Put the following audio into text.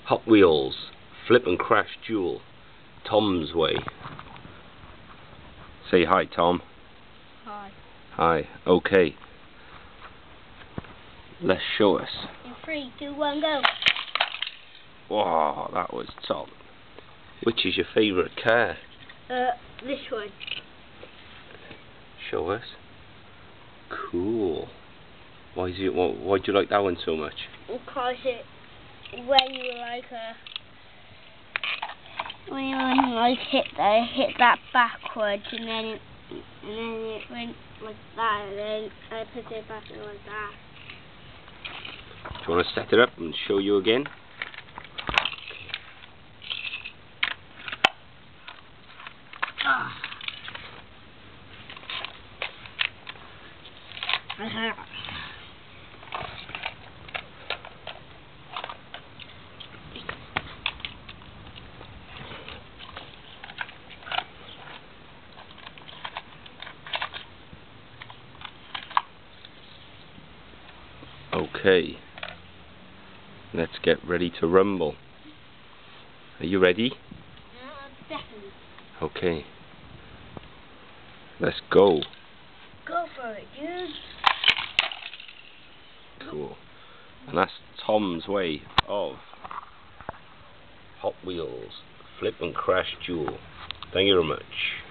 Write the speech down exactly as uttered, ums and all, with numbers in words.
Hot Wheels, Flip and Crash Duel, Tom's Way. Say hi, Tom. Hi. Hi. Okay. Let's show us. In three, two, one, go. Wow, that was top. Which is your favourite car? Uh, this one. Show us. Cool. Why is it? Why, why do you like that one so much? Because it, when you like a, when you like hit that, hit that backwards, and then it, and then it went like that, and then I put it back in like that. Do you want to set it up and show you again? Ah. Uh-huh. Okay. Let's get ready to rumble. Are you ready? Uh, definitely. Okay. Let's go. Go for it, dude. Cool. And that's Tom's Way of Hot Wheels, Flip and Crash Duel. Thank you very much.